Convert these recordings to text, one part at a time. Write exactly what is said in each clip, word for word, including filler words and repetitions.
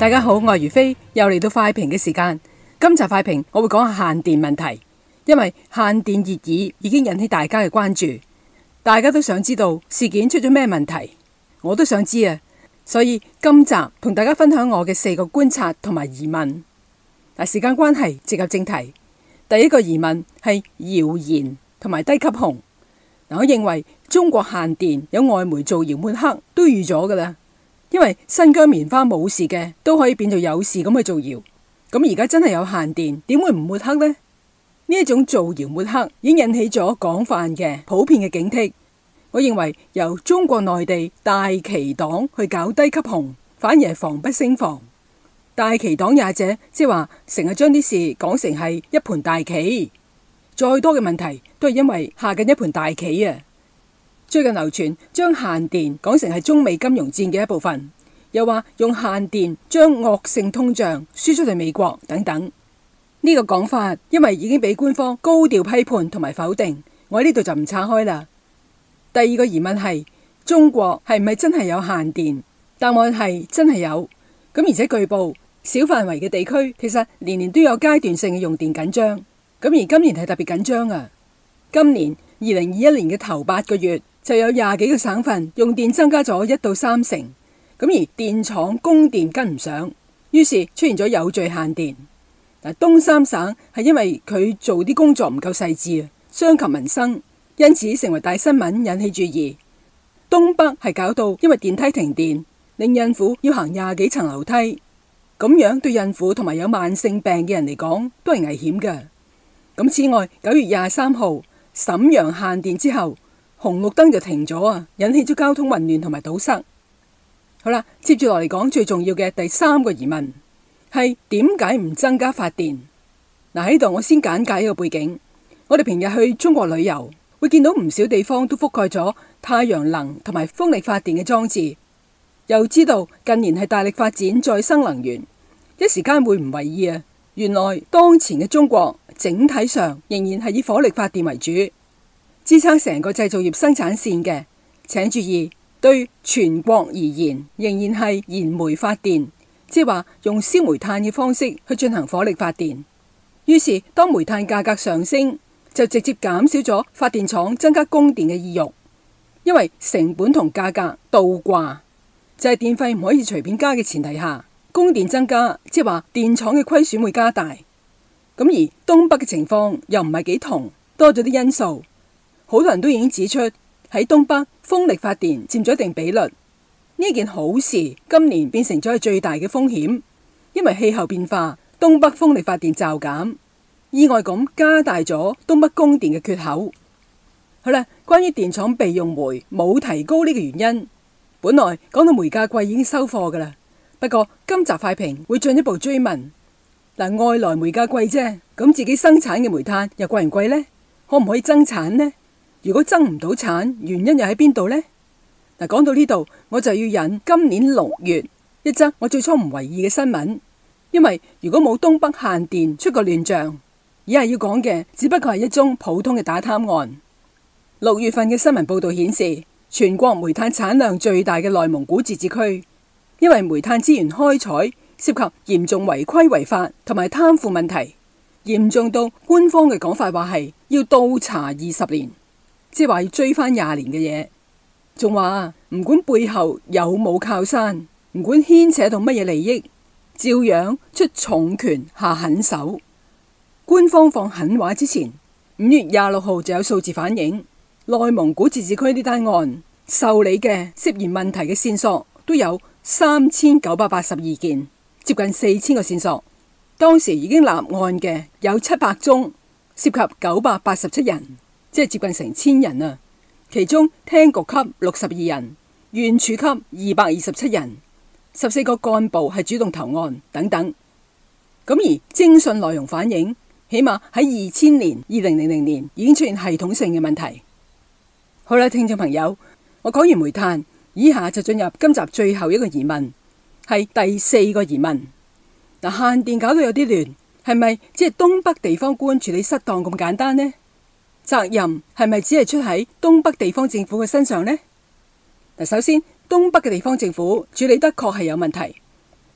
大家好，我係如飛，又嚟到快評嘅時間。今集快評我會講下限電問題，因為限電熱議已經引起大家嘅關注，大家都想知道事件出咗咩問題，我都想知啊。所以今集同大家分享我嘅四個觀察同埋疑問。嗱，時間關係，直入正題。第一個疑問係謠言同埋低級紅。嗱，我認為中國限電有外媒造謠抹黑都預咗噶啦。因為新疆棉花冇事嘅都可以變做有事咁去造謠，咁而家真係有限電，點會唔抹黑呢？呢一種造謠抹黑已經引起咗廣泛嘅普遍嘅警惕。我認為由中國內地大旗黨去搞低級紅，反而係防不勝防。大旗黨也者，即係話成日將啲事講成係一盤大棋，再多嘅問題都係因為下緊一盤大棋啊！最近流傳將限電講成係中美金融戰嘅一部分，又話用限電將惡性通脹輸出去美國等等。呢個講法因為已經俾官方高調批判同埋否定，我喺呢度就唔拆開啦。第二個疑問係中國係唔係真係有限電？答案係真係有。咁而且據報小範圍嘅地區其實年年都有階段性嘅用電緊張，咁而今年係特別緊張啊！今年二零二一年嘅頭八個月，就有廿幾個省份用電增加咗一到三成，咁而電廠供電跟唔上，於是出現咗有序限電。嗱，東三省係因為佢做啲工作唔夠細緻啊，傷及民生，因此成為大新聞引起注意。東北係搞到因為電梯停電，令孕婦要行廿幾層樓梯，咁樣對孕婦同埋有慢性病嘅人嚟講都係危險㗎。咁此外，九月廿三號瀋陽限電之後，紅綠燈就停咗啊，引起咗交通混亂同埋堵塞。好啦，接住落嚟講最重要嘅第三個疑問係點解唔增加發電？嗱，喺度我先簡介一個背景。我哋平日去中國旅遊會見到唔少地方都覆蓋咗太陽能同埋風力發電嘅裝置，又知道近年係大力發展再生能源，一時間會唔為意啊。原來當前嘅中國整體上仍然係以火力發電為主。支撐成個製造業生產線嘅，請注意，對全國而言，仍然係燃煤發電，即係話用燒煤炭嘅方式去進行火力發電。於是，當煤炭價格上升，就直接減少咗發電廠增加供電嘅意欲，因為成本同價格倒掛，就係電費唔可以隨便加嘅前提下，供電增加，即係話電廠嘅虧損會加大。咁而東北嘅情況又唔係幾同，多咗啲因素。好多人都已經指出喺東北風力發電佔咗一定比率，呢件好事今年變成咗係最大嘅風險，因為氣候變化，東北風力發電驟減，意外咁加大咗東北供電嘅缺口。好啦，關於電廠備用煤冇提高呢個原因，本來講到煤價貴已經收貨噶啦，不過今集快評會進一步追問。嗱，外來煤價貴啫，咁自己生產嘅煤炭又貴唔貴呢？可唔可以增產呢？如果增唔到產，原因又喺邊度呢？嗱，講到呢度，我就要引今年六月一則我最初唔為意嘅新聞，因為如果冇東北限電出個亂象，以下要講嘅只不過係一宗普通嘅打貪案。六月份嘅新聞報道顯示，全國煤炭產量最大嘅內蒙古自治區，因為煤炭資源開採涉及嚴重違規違法同埋貪腐問題，嚴重到官方嘅講法話係要倒查二十年。即係話要追翻廿年嘅嘢，仲話唔管背後有冇靠山，唔管牽扯到乜嘢利益，照樣出重拳下狠手。官方放狠話之前，五月廿六號就有數字反映，內蒙古自治區呢單案受理嘅涉嫌問題嘅線索都有三千九百八十二件，接近四千個線索。當時已經立案嘅有七百宗，涉及九百八十七人。即係接近成千人啊，其中廳局級六十二人，縣處級二百二十七人，十四個幹部係主動投案等等。咁而徵信內容反映，起碼喺二千年、二零零零年已經出現系統性嘅問題。好啦，聽眾朋友，我講完煤炭，以下就進入今集最後一個疑問，係第四個疑問。嗱，限電搞到有啲亂，係咪只係東北地方官處理失當咁簡單呢？責任係咪只係出喺東北地方政府嘅身上呢？嗱，首先東北嘅地方政府處理得確係有問題，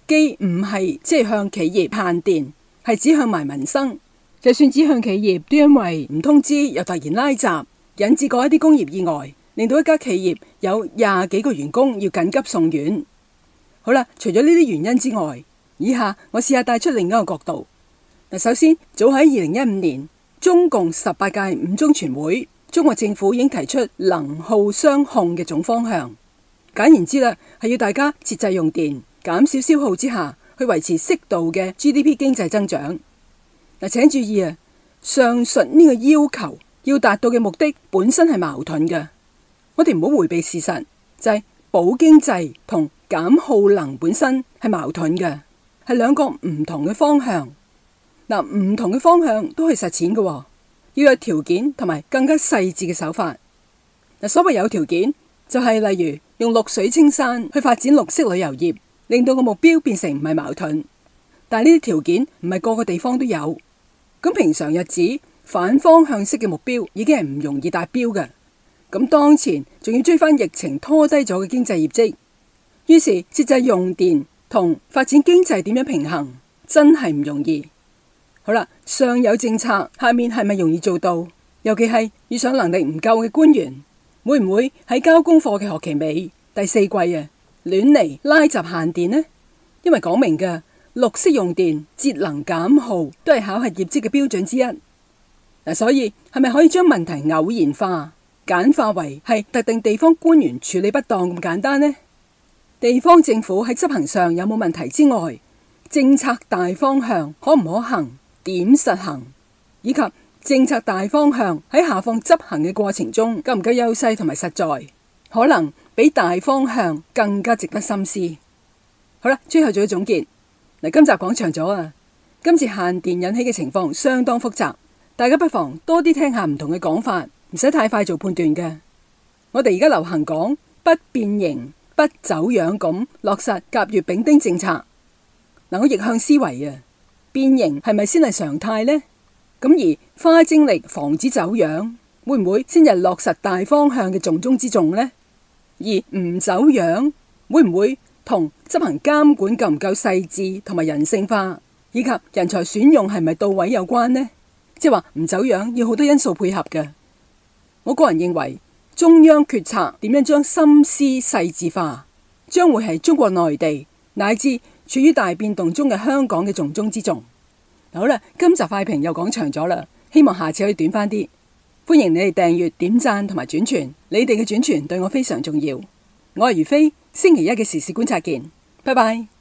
既唔係即係向企業限電，係指向埋民生。就算指向企業，都因為唔通知又突然拉閘，引致過一啲工業意外，令到一家企業有廿幾個員工要緊急送院。好啦，除咗呢啲原因之外，以下我試下帶出另一個角度。嗱，首先早喺二零一五年，中共十八屆五中全會，中國政府已經提出能耗雙控嘅總方向。簡言之啦，係要大家節制用電，減少消耗之下，去維持適度嘅 G D P 經濟增長。嗱，請注意啊，上述呢個要求要達到嘅目的本身係矛盾嘅。我哋唔好回避事實，就係保經濟同減耗能本身係矛盾嘅，係兩個唔同嘅方向。嗱，唔同嘅方向都係實踐嘅，要有條件同埋更加細緻嘅手法。嗱，所謂有條件，就係例如用綠水青山去發展綠色旅遊業，令到個目標變成唔係矛盾。但係呢啲條件唔係個個地方都有。咁平常日子反方向式嘅目標已經係唔容易達標嘅，咁當前仲要追翻疫情拖低咗嘅經濟業績，於是節制用電同發展經濟點樣平衡，真係唔容易。好啦，上有政策，下面係咪容易做到？尤其係遇上能力唔夠嘅官員，會唔會喺交功課嘅學期尾第四季啊，亂嚟拉閘限電呢？因為講明嘅。綠色用電、節能減耗都係考核業績嘅標準之一。嗱，所以係咪可以將問題偶然化、簡化為係特定地方官員處理不當咁簡單呢？地方政府喺執行上有冇問題之外，政策大方向可唔可行、點實行，以及政策大方向喺下放執行嘅過程中夠唔夠優勢同埋實在，可能比大方向更加值得深思。好啦，最後做咗總結。嗱，今集講長咗啊！今次限電引起嘅情況相當複雜，大家不妨多啲聽下唔同嘅講法，唔使太快做判斷嘅。我哋而家流行講不變形、不走樣咁落實甲乙丙丁政策。嗱，我逆向思維啊，變形係咪先係常態呢？咁而花精力防止走樣，會唔會先係落實大方向嘅重中之重呢？而唔走樣，會唔會同執行監管夠唔夠細緻同埋人性化，以及人才選用係咪到位有關呢？即係話唔走樣要好多因素配合嘅。我個人認為中央決策點樣將心思細緻化，將會係中國內地乃至處於大變動中嘅香港嘅重中之重。好啦，今集快評又講長咗啦，希望下次可以短翻啲。歡迎你哋訂閱、點讚同埋轉傳，你哋嘅轉傳對我非常重要。我係如飛。星期一嘅時事觀察見，拜拜。